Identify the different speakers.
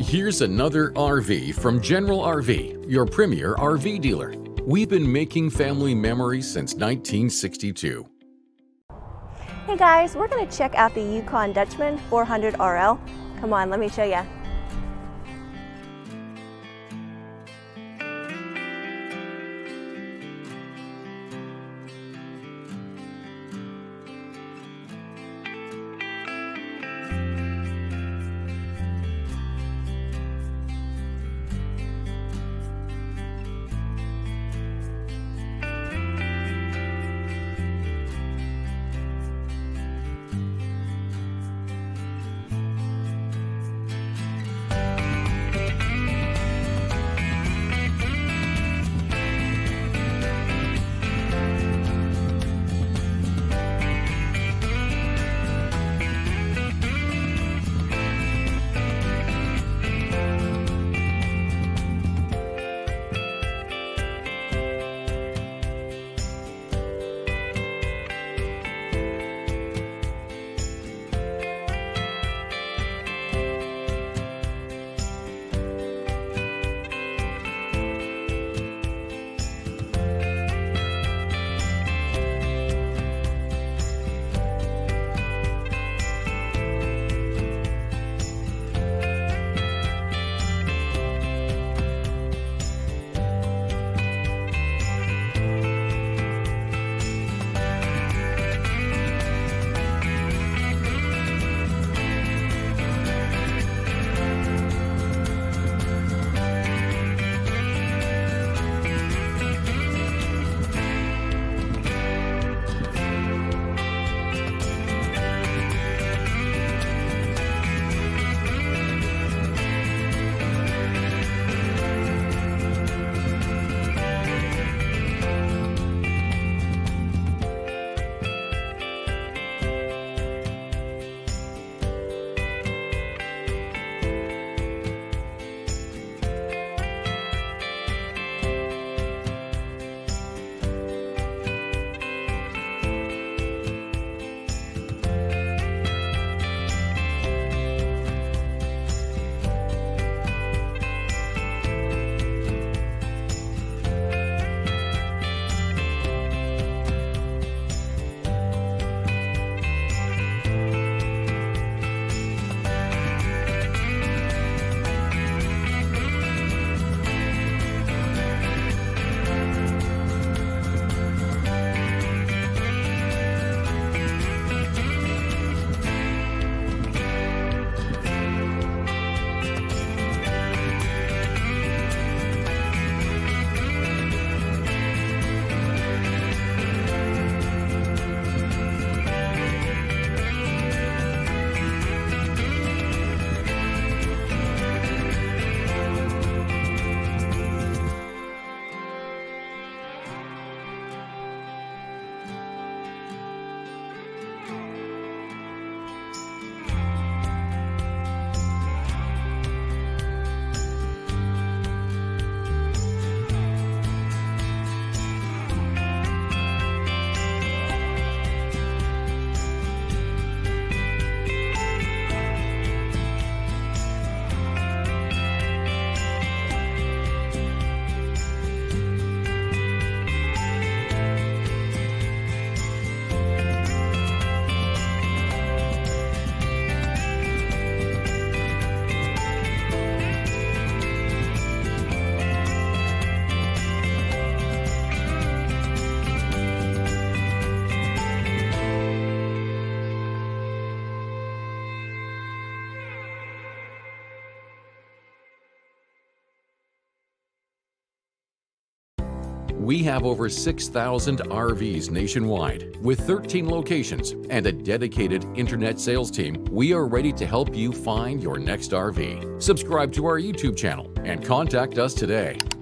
Speaker 1: Here's another RV from General RV, your premier RV dealer. We've been making family memories since 1962.
Speaker 2: Hey guys, we're going to check out the Yukon Dutchman 400 RL. Come on, let me show you.
Speaker 1: We have over 6,000 RVs nationwide. With 13 locations and a dedicated internet sales team, we are ready to help you find your next RV. Subscribe to our YouTube channel and contact us today.